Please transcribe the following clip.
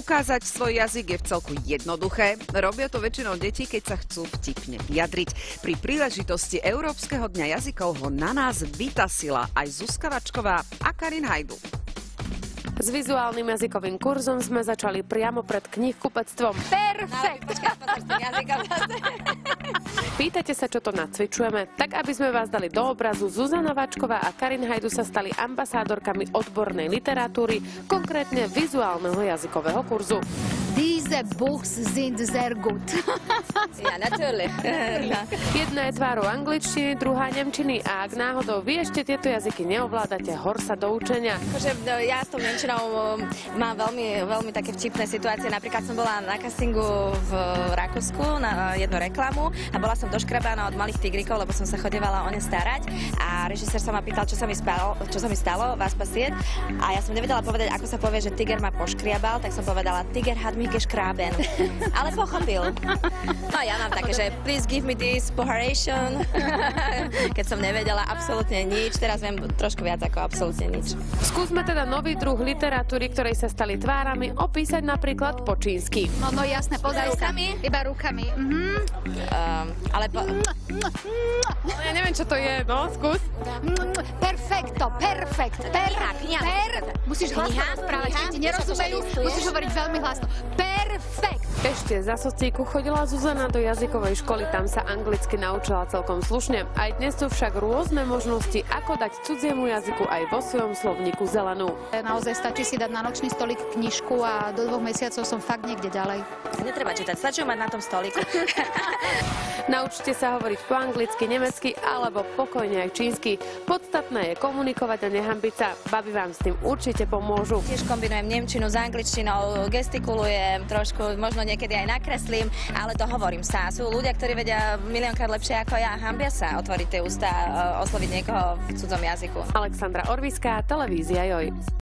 Ukázať svoj jazyk je vcelku jednoduché. Robia to väčšinou deti, keď sa chcú vtipne vyjadriť. Pri príležitosti Európskeho dňa jazykov ho na nás vytasila aj Zuzka Vačková a Karin Hajdu. S vizuálnym jazykovým kurzom sme začali priamo pred knihkupectvom. Perfekt! Pýtate sa, čo to nacvičujeme? Tak, aby sme vás dali do obrazu, Zuzana Vačková a Karin Hajdu sa stali ambasádorkami odbornej literatúry, konkrétne vizuálneho jazykového kurzu. Diese Buchs sind sehr gut. Ja, natürlich. Jedna je tvárou angličtiny, druhá nemčiny a ak náhodou vy ešte tieto jazyky neovládate, hor sa do učenia. Ja s tou nemčinou mám veľmi také vtipné situácie. Napríklad som bola na castingu v Rakúsku na jednu reklamu a bola som doškrabaná od malých tigrikov, lebo som sa chodievala o ne starať a režisér sa ma pýtal, čo sa mi stalo, vás pasieť. A ja som nevedela povedať, ako sa povie, že tiger ma poškriabal, tak som povedala, tiger hat mich geschraben. Ale pochopil. No ja mám také, že please give me this poharation. Keď som nevedela absolútne nič, teraz viem trošku viac ako absolútne nič. Skúsme teda nový druh literatúry, ktorej sa stali tvárami, opísať napríklad po čínsky. No jasné, pozaj sa. Iba rukami. Ale Ja neviem, čo to je, no, skús. Perfekto, perfekt. Musíš hlasno rozprávať, keď ti nerozumejú, musíš hovoriť veľmi hlasno. Perfekt. Ešte za socíku chodila Zuzana do jazykovej školy, tam sa anglicky naučila celkom slušne. Aj dnes sú však rôzne možnosti, ako dať cudziemu jazyku aj vo svojom slovníku zelenú. Naozaj stačí si dať na nočný stolík knižku a do 2 mesiacov som fakt niekde ďalej. netreba čítať, stačí mať na tom stolíku. Naučte sa hovoriť po anglicky, nemecky alebo pokojne aj čínsky. Podstatné je komunikovať a nehanbiť sa. Babi vám s tým určite pomôžu. Tiež kombinujem nemčinu s angličtinou, gestikulujem trošku, možno niekedy aj nakreslím, ale to hovorím sa. Sú ľudia, ktorí vedia miliónkrát lepšie ako ja, hanbia sa otvoriť tie ústa, osloviť niekoho v cudzom jazyku. Alexandra Orviská, televízia Joj.